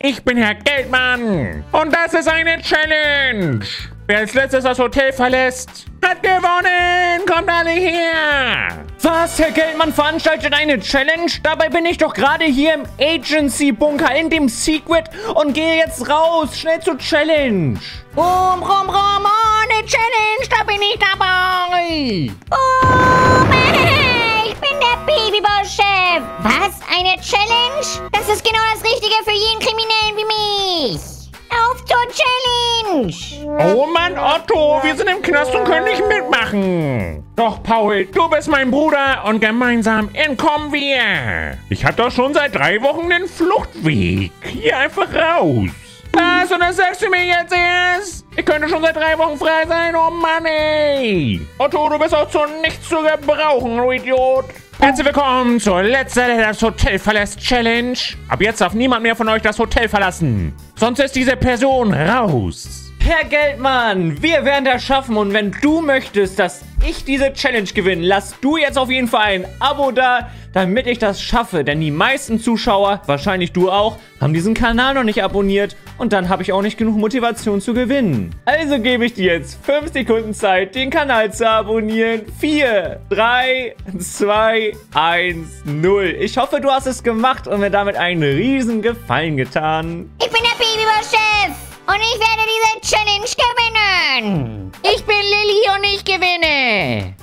Ich bin Herr Geldmann. Und das ist eine Challenge. Wer als letztes das Hotel verlässt, hat gewonnen. Kommt alle her. Was? Herr Geldmann veranstaltet eine Challenge? Dabei bin ich doch gerade hier im Agency-Bunker in dem Secret und gehe jetzt raus. Schnell zur Challenge. Rum, ohne Challenge, da bin ich dabei. Ich bin der Babyboss-Chef. Was? Eine Challenge? Das ist genau das Richtige für jeden Kriminellen wie mich. Auf zur Challenge. Oh Mann, Otto, wir sind im Knast und können nicht mitmachen. Doch, Paul, du bist mein Bruder und gemeinsam entkommen wir. Ich hab doch schon seit 3 Wochen den Fluchtweg. Hier einfach raus. Was? Und das sagst du mir jetzt erst? Ich könnte schon seit 3 Wochen frei sein. Oh Mann, ey. Otto, du bist auch zu nichts zu gebrauchen, du Idiot. Herzlich willkommen zur letzten das Hotel verlässt Challenge. Ab jetzt darf niemand mehr von euch das Hotel verlassen. Sonst ist diese Person raus. Herr Geldmann, wir werden das schaffen und wenn du möchtest, dass ich diese Challenge gewinne, lass du jetzt auf jeden Fall ein Abo da, damit ich das schaffe. Denn die meisten Zuschauer, wahrscheinlich du auch, haben diesen Kanal noch nicht abonniert und dann habe ich auch nicht genug Motivation zu gewinnen. Also gebe ich dir jetzt 5 Sekunden Zeit, den Kanal zu abonnieren. 4, 3, 2, 1, 0. Ich hoffe, du hast es gemacht und mir damit einen riesen Gefallen getan. Ich bin der Babyboss-Chef und ich werde diese Challenge gewinnen. Ich bin Lilly und ich gewinne.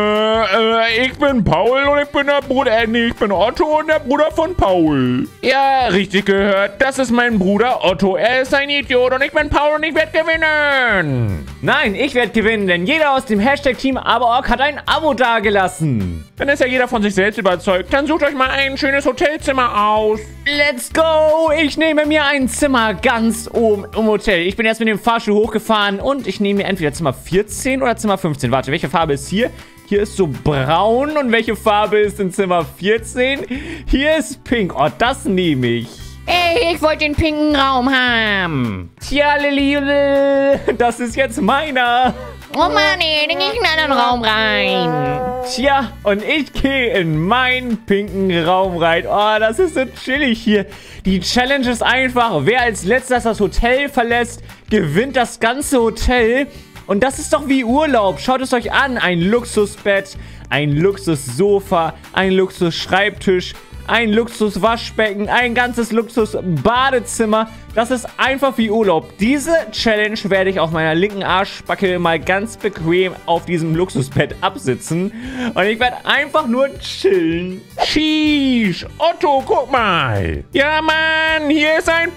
Ich bin Paul und ich bin der Bruder, ich bin Otto und der Bruder von Paul. Ja, richtig gehört, das ist mein Bruder Otto. Er ist ein Idiot und ich bin Paul und ich werde gewinnen. Nein, ich werde gewinnen, denn jeder aus dem Hashtag-Team ABORG hat ein Abo dagelassen. Dann ist ja jeder von sich selbst überzeugt. Dann sucht euch mal ein schönes Hotelzimmer aus. Let's go! Ich nehme mir ein Zimmer ganz oben im Hotel. Ich bin jetzt mit dem Fahrstuhl hochgefahren und ich nehme mir entweder Zimmer 14 oder Zimmer 15. Warte, welche Farbe ist hier? Hier ist so braun. Und welche Farbe ist in Zimmer 14? Hier ist pink. Oh, das nehme ich. Ey, ich wollte den pinken Raum haben. Tja, Lilly, das ist jetzt meiner. Oh Mann, ey, dann gehe ich in einen anderen Raum rein. Tja, und ich gehe in meinen pinken Raum rein. Oh, das ist so chillig hier. Die Challenge ist einfach, wer als letztes das Hotel verlässt, gewinnt das ganze Hotel. Und das ist doch wie Urlaub. Schaut es euch an. Ein Luxusbett, ein Luxussofa, ein Luxusschreibtisch, ein Luxuswaschbecken, ein ganzes Luxusbadezimmer. Das ist einfach wie Urlaub. Diese Challenge werde ich auf meiner linken Arschbacke mal ganz bequem auf diesem Luxusbett absitzen. Und ich werde einfach nur chillen. Sheesh, Otto, guck mal. Ja, Mann, hier ist ein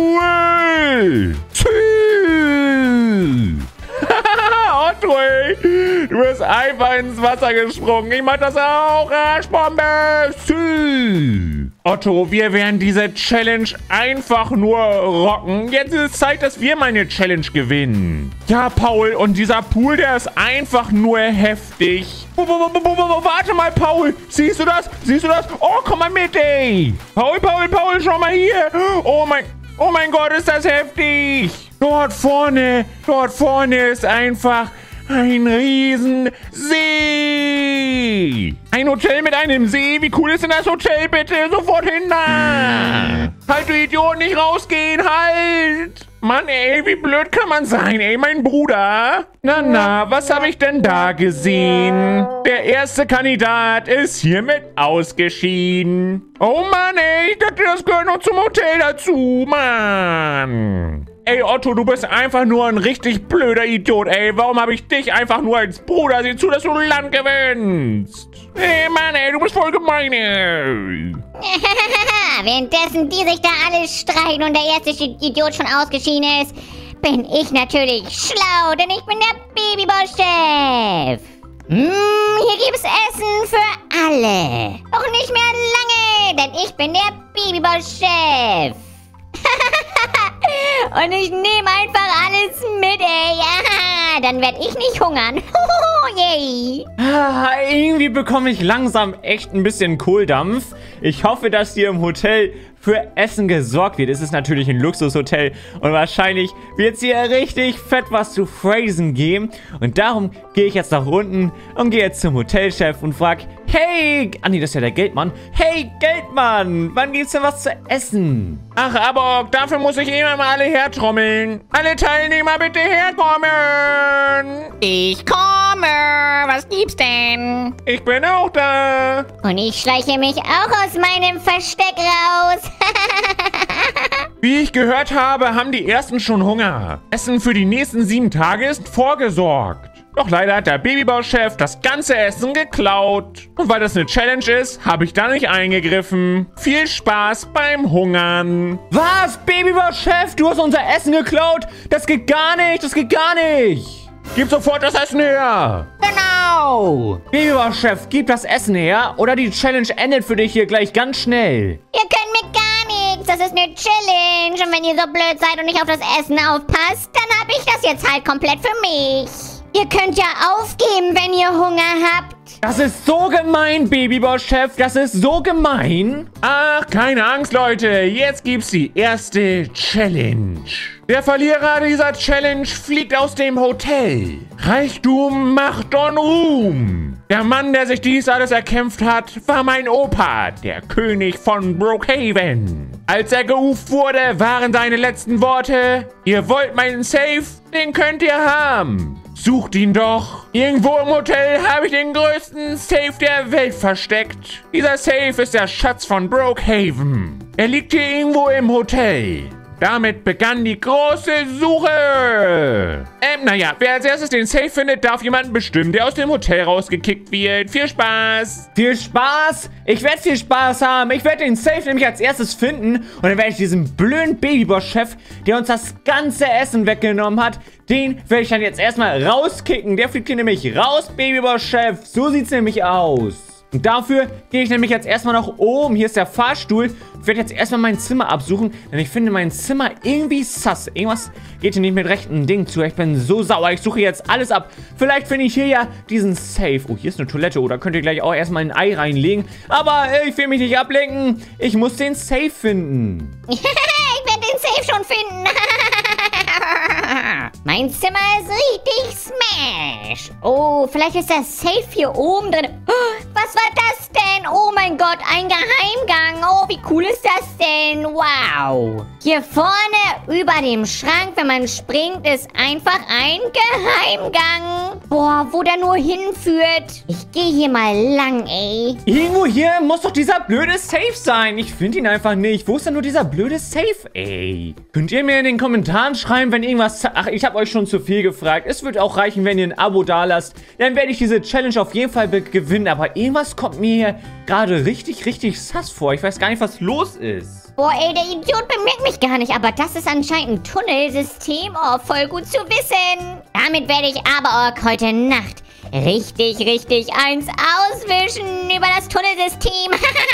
Pool. Otto, ey, du bist einfach ins Wasser gesprungen. Ich mach das auch. Arschbombe. Otto, wir werden diese Challenge einfach nur rocken. Jetzt ist es Zeit, dass wir meine Challenge gewinnen. Ja, Paul, und dieser Pool, der ist einfach nur heftig. Warte mal, Paul. Siehst du das? Siehst du das? Oh, komm mal mit, ey. Paul, schau mal hier. Oh mein Gott, ist das heftig. Dort vorne ist einfach ein riesen See. Ein Hotel mit einem See? Wie cool ist denn das Hotel, bitte? Sofort hin da. Halt, du Idiot, nicht rausgehen, halt. Mann, ey, wie blöd kann man sein, ey, mein Bruder? Na, was habe ich denn da gesehen? Der erste Kandidat ist hiermit ausgeschieden. Oh Mann, ey, ich dachte, das gehört noch zum Hotel dazu, Mann. Ey, Otto, du bist einfach nur ein richtig blöder Idiot, ey. Warum habe ich dich einfach nur als Bruder? Sieh zu, dass du Land gewinnst. Ey, Mann, ey, du bist voll gemein, ey. Währenddessen die sich da alle streiten und der erste Idiot schon ausgeschieden ist, bin ich natürlich schlau, denn ich bin der Babyboss-Chef. Hier gibt es Essen für alle. Doch nicht mehr lange, denn ich bin der Babyboss-Chef. Und ich nehme einfach alles mit, ey. Ja, dann werde ich nicht hungern. Yay. Irgendwie bekomme ich langsam echt ein bisschen Kohldampf. Ich hoffe, dass hier im Hotel für Essen gesorgt wird. Es ist natürlich ein Luxushotel und wahrscheinlich wird es hier richtig fett was zu phrasen geben. Und darum gehe ich jetzt nach unten und gehe jetzt zum Hotelchef und frage, hey, nee, das ist ja der Geldmann. Hey, Geldmann, wann gibt's denn was zu essen? Ach, aber dafür muss ich immer mal alle hertrommeln. Alle Teilnehmer bitte herkommen. Ich komme. Was gibt's denn? Ich bin auch da. Und ich schleiche mich auch aus meinem Versteck raus. Wie ich gehört habe, haben die Ersten schon Hunger. Essen für die nächsten 7 Tage ist vorgesorgt. Doch leider hat der Babybauchef das ganze Essen geklaut. Und weil das eine Challenge ist, habe ich da nicht eingegriffen. Viel Spaß beim Hungern. Was, Babybauchef? Du hast unser Essen geklaut? Das geht gar nicht, das geht gar nicht. Gib sofort das Essen her. Genau. Babybauchef, gib das Essen her oder die Challenge endet für dich hier gleich ganz schnell. Ihr könnt mir gar nichts. Das ist eine Challenge. Und wenn ihr so blöd seid und nicht auf das Essen aufpasst, dann habe ich das jetzt halt komplett für mich. Ihr könnt ja aufgeben, wenn ihr Hunger habt. Das ist so gemein, Babybauchef. Das ist so gemein. Ach, keine Angst, Leute. Jetzt gibt's die erste Challenge. Der Verlierer dieser Challenge fliegt aus dem Hotel. Reichtum, Macht und Ruhm. Der Mann, der sich dies alles erkämpft hat, war mein Opa, der König von Brookhaven. Als er gerufen wurde, waren seine letzten Worte: Ihr wollt meinen Safe? Den könnt ihr haben. Sucht ihn doch. Irgendwo im Hotel habe ich den größten Safe der Welt versteckt. Dieser Safe ist der Schatz von Brookhaven. Er liegt hier irgendwo im Hotel. Damit begann die große Suche. Naja, wer als erstes den Safe findet, darf jemanden bestimmen, der aus dem Hotel rausgekickt wird. Viel Spaß. Viel Spaß? Ich werde viel Spaß haben. Ich werde den Safe nämlich als erstes finden. Und dann werde ich diesen blöden Babyboss-Chef, der uns das ganze Essen weggenommen hat, den werde ich dann jetzt erstmal rauskicken. Der fliegt hier nämlich raus, Babyboss-Chef. So sieht es nämlich aus. Und dafür gehe ich nämlich jetzt erstmal nach oben. Hier ist der Fahrstuhl. Ich werde jetzt erstmal mein Zimmer absuchen, denn ich finde mein Zimmer irgendwie sass. Irgendwas geht hier nicht mit rechten Dingen zu. Ich bin so sauer. Ich suche jetzt alles ab. Vielleicht finde ich hier ja diesen Safe. Oh, hier ist eine Toilette. Oh, da könnt ihr gleich auch erstmal ein Ei reinlegen. Aber ich will mich nicht ablenken. Ich muss den Safe finden. Ich werde den Safe schon finden. Mein Zimmer ist richtig smash. Oh, vielleicht ist der Safe hier oben drin. Was war das denn? Oh mein Gott, ein Geheimgang. Oh, wie cool ist das denn? Wow. Hier vorne über dem Schrank, wenn man springt, ist einfach ein Geheimgang. Boah, wo der nur hinführt. Ich gehe hier mal lang, ey. Irgendwo hier muss doch dieser blöde Safe sein. Ich finde ihn einfach nicht. Wo ist denn nur dieser blöde Safe, ey? Könnt ihr mir in den Kommentaren schreiben, wenn irgendwas... Ach, ich habe euch schon zu viel gefragt. Es wird auch reichen, wenn ihr ein Abo dalasst. Dann werde ich diese Challenge auf jeden Fall gewinnen. Aber irgendwas kommt mir hier gerade richtig, richtig sass vor. Ich weiß gar nicht, was los ist. Boah, ey, der Idiot bemerkt mich gar nicht. Aber das ist anscheinend ein Tunnelsystem. Oh, voll gut zu wissen. Damit werde ich Aberork heute Nacht richtig, richtig eins auswischen über das Tunnelsystem.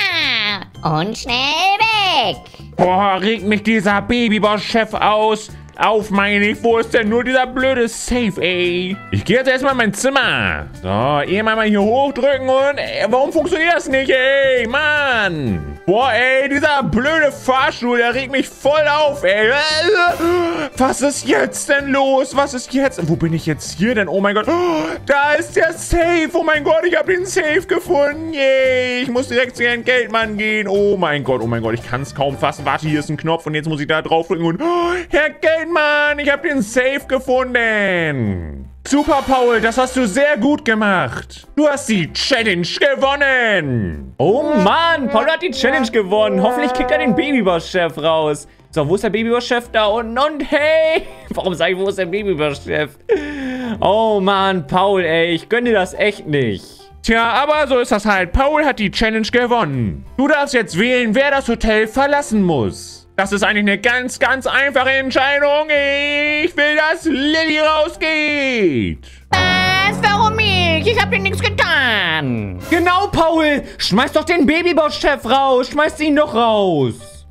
Und schnell weg. Boah, regt mich dieser Babyboss-Chef aus. Auf, meine ich. Wo ist denn nur dieser blöde Safe, ey? Ich gehe jetzt erstmal in mein Zimmer. So, eben mal hier hochdrücken und... warum funktioniert das nicht, ey? Mann. Boah, ey, dieser blöde Fahrstuhl, der regt mich voll auf, ey. Was ist jetzt denn los? Was ist jetzt? Wo bin ich jetzt hier denn? Oh mein Gott. Da ist der Safe. Oh mein Gott, ich habe den Safe gefunden. Yay. Ich muss direkt zu Herrn Geldmann gehen. Oh mein Gott, ich kann es kaum fassen. Warte, hier ist ein Knopf und jetzt muss ich da draufdrücken und... Herr Geldmann, ich habe den Safe gefunden. Super, Paul, das hast du sehr gut gemacht. Du hast die Challenge gewonnen. Oh Mann, Paul hat die Challenge gewonnen. Hoffentlich kickt er den Babyboss-Chef raus. So, wo ist der Babyboss-Chef? Da unten. Und hey, warum sage ich, wo ist der Babyboss-Chef? Oh Mann, Paul, ey, ich gönne dir das echt nicht. Tja, aber so ist das halt. Paul hat die Challenge gewonnen. Du darfst jetzt wählen, wer das Hotel verlassen muss. Das ist eigentlich eine ganz, ganz einfache Entscheidung. Ich will, dass Lilly rausgeht. Was? Warum ich? Ich habe dir nichts getan. Genau, Paul. Schmeiß doch den Babyboss-Chef raus. Schmeiß ihn doch raus.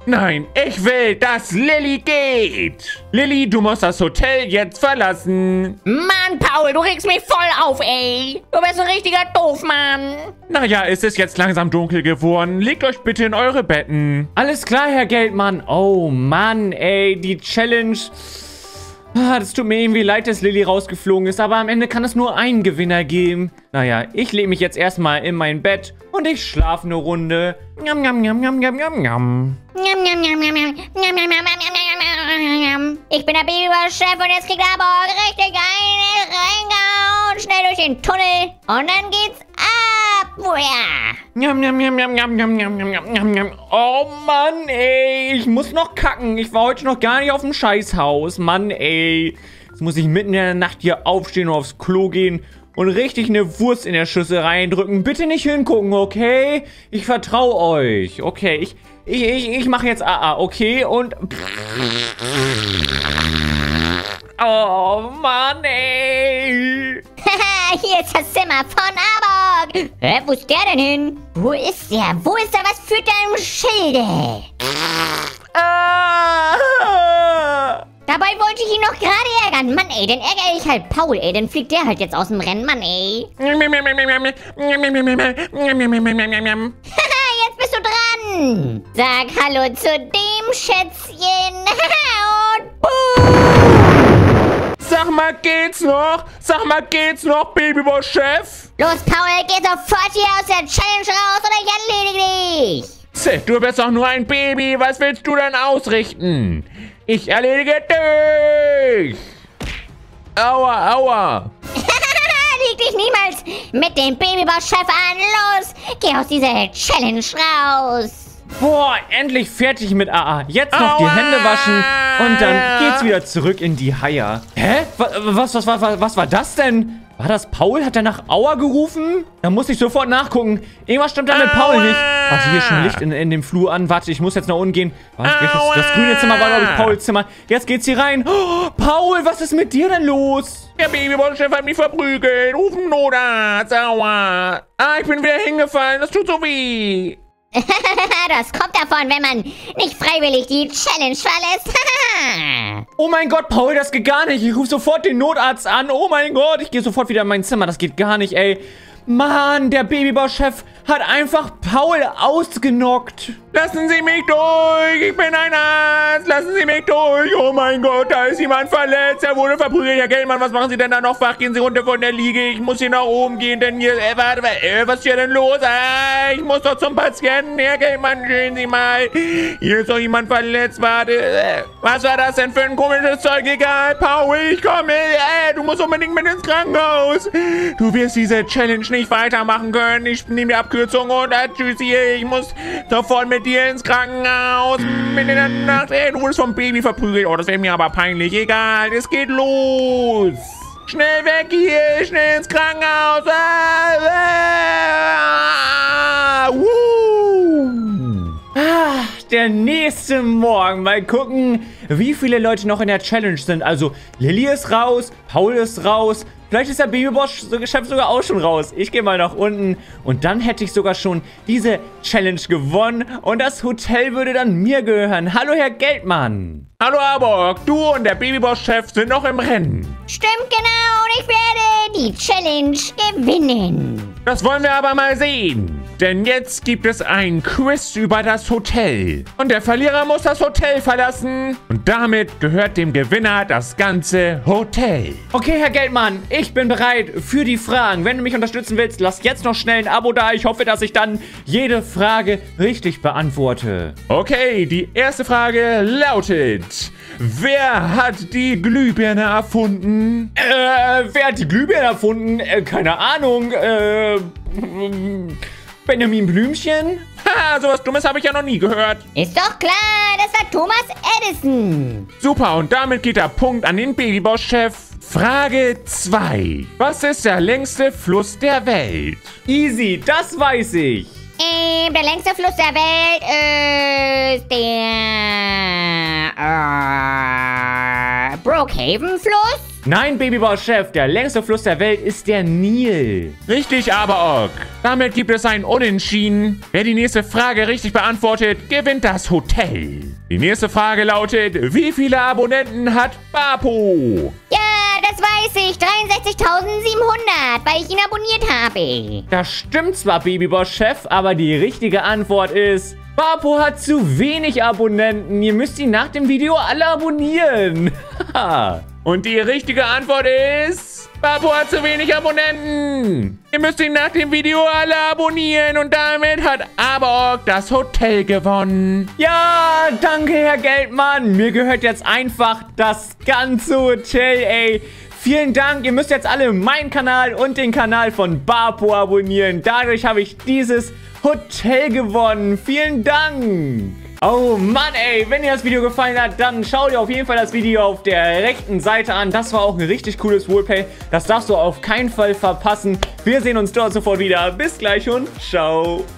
Nein, ich will, dass Lilly geht. Lilly, du musst das Hotel jetzt verlassen. Mann, Paul, du regst mich voll auf, ey. Du bist ein richtiger Doofmann. Naja, es ist jetzt langsam dunkel geworden. Legt euch bitte in eure Betten. Alles klar, Herr Geldmann. Oh Mann, ey, die Challenge. Das tut mir irgendwie leid, dass Lilly rausgeflogen ist, aber am Ende kann es nur einen Gewinner geben. Naja, ich lege mich jetzt erstmal in mein Bett und ich schlafe eine Runde. Njam, njam, njam, njam, njam, njam, njam. Njam, njam, njam, njam, njam, njam, njam, njam, njam. Ich bin der Babyboss-Chef und jetzt kriegt er aber richtig eine reingehauen. Schnell durch den Tunnel und dann geht's ab. Woher? Njam, njam, njam, njam, njam, njam, njam, njam, njam, njam. Oh Mann, ey, ich muss noch kacken. Ich war heute noch gar nicht auf dem Scheißhaus. Mann, ey. Jetzt muss ich mitten in der Nacht hier aufstehen und aufs Klo gehen und richtig eine Wurst in der Schüssel reindrücken. Bitte nicht hingucken, okay? Ich vertraue euch. Okay, ich mache jetzt AA, okay? Und... Oh, Mann, ey. Haha, hier ist das Zimmer von Arbok. Wo ist der denn hin? Wo ist der? Wo ist er? Was führt er im Schilde? Ah. Dabei wollte ich ihn noch gerade ärgern. Mann, ey, dann ärgere ich halt Paul, ey. Dann fliegt der halt jetzt aus dem Rennen, Mann, ey. Haha, jetzt bist du dran. Sag Hallo zu dem Schätzchen. Und boom. Sag mal, geht's noch? Sag mal, geht's noch, Babyboss-Chef? Los, Paul, geh sofort hier aus der Challenge raus oder ich erledige dich. Zäh, du bist doch nur ein Baby. Was willst du denn ausrichten? Ich erledige dich. Aua, aua. Leg dich niemals mit dem Babyboss-Chef an. Los, geh aus dieser Challenge raus. Boah, endlich fertig mit AA. Jetzt noch die Hände waschen und dann geht's wieder zurück in die Haie. Hä? Was war das denn? War das Paul? Hat er nach Aua gerufen? Da muss ich sofort nachgucken. Irgendwas stimmt da mit Paul nicht. Warte, hier ist schon Licht in dem Flur an. Warte, ich muss jetzt nach unten gehen. Warte, das grüne Zimmer war, glaube ich, Pauls Zimmer. Jetzt geht's hier rein. Oh, Paul, was ist mit dir denn los? Der Babyboss-Chef hat mich verprügelt. Ruf einen Notarzt. Aua. Ich bin wieder hingefallen. Das tut so weh. Das kommt davon, wenn man nicht freiwillig die Challenge verlässt. Oh mein Gott, Paul, das geht gar nicht. Ich rufe sofort den Notarzt an. Oh mein Gott, ich gehe sofort wieder in mein Zimmer. Das geht gar nicht, ey. Mann, der Babyboss-Chef hat einfach Paul ausgenockt. Lassen Sie mich durch. Ich bin ein Arzt. Lassen Sie mich durch. Oh mein Gott, da ist jemand verletzt. Er wurde verprügelt. Herr Geldmann, was machen Sie denn da noch wach? Gehen Sie runter von der Liege. Ich muss hier nach oben gehen, denn hier... warte, was ist hier denn los? Ich muss doch zum Patienten. Herr Geldmann, sehen Sie mal. Hier ist doch jemand verletzt. Warte. Was war das denn für ein komisches Zeug? Egal, Paul, ich komme. Du musst unbedingt mit ins Krankenhaus. Du wirst diese Challenge nicht weitermachen können. Ich nehme die Abkürzung und tschüssi. Ich muss sofort mit dir ins Krankenhaus. Mitten in der Nacht. Du wurdest vom Baby verprügelt. Oh, das wäre mir aber peinlich. Egal, es geht los. Schnell weg hier. Schnell ins Krankenhaus. Der nächste Morgen. Mal gucken, wie viele Leute noch in der Challenge sind. Also, Lilly ist raus, Paul ist raus. Vielleicht ist der Babyboss-Chef sogar auch schon raus. Ich gehe mal nach unten und dann hätte ich sogar schon diese Challenge gewonnen und das Hotel würde dann mir gehören. Hallo, Herr Geldmann. Hallo, Arbok. Du und der Babyboss-Chef sind noch im Rennen. Stimmt genau, und ich werde die Challenge gewinnen. Das wollen wir aber mal sehen. Denn jetzt gibt es ein Quiz über das Hotel. Und der Verlierer muss das Hotel verlassen. Und damit gehört dem Gewinner das ganze Hotel. Okay, Herr Geldmann, ich bin bereit für die Fragen. Wenn du mich unterstützen willst, lass jetzt noch schnell ein Abo da. Ich hoffe, dass ich dann jede Frage richtig beantworte. Okay, die erste Frage lautet: Wer hat die Glühbirne erfunden? Wer hat die Glühbirne erfunden? Keine Ahnung. Benjamin Blümchen? Ha, sowas Dummes habe ich ja noch nie gehört. Ist doch klar, das war Thomas Edison. Super, und damit geht der Punkt an den Babyboss-Chef. Frage 2. Was ist der längste Fluss der Welt? Easy, das weiß ich. Der längste Fluss der Welt ist der Brookhaven-Fluss. Nein, Babybauchchef, der längste Fluss der Welt ist der Nil. Richtig, Aberok. Damit gibt es ein Unentschieden. Wer die nächste Frage richtig beantwortet, gewinnt das Hotel. Die nächste Frage lautet, wie viele Abonnenten hat Bapo? Ja, das weiß ich. 63.700, weil ich ihn abonniert habe. Das stimmt zwar, Babybauchchef, aber die richtige Antwort ist... Bapo hat zu wenig Abonnenten. Ihr müsst ihn nach dem Video alle abonnieren. Und die richtige Antwort ist... Bapo hat zu wenig Abonnenten. Ihr müsst ihn nach dem Video alle abonnieren und damit hat Aberok das Hotel gewonnen. Ja, danke, Herr Geldmann. Mir gehört jetzt einfach das ganze Hotel, ey. Vielen Dank. Ihr müsst jetzt alle meinen Kanal und den Kanal von Bapo abonnieren. Dadurch habe ich dieses Hotel gewonnen. Vielen Dank. Oh Mann, ey, wenn dir das Video gefallen hat, dann schau dir auf jeden Fall das Video auf der rechten Seite an. Das war auch ein richtig cooles Roleplay. Das darfst du auf keinen Fall verpassen. Wir sehen uns dort sofort wieder. Bis gleich und ciao.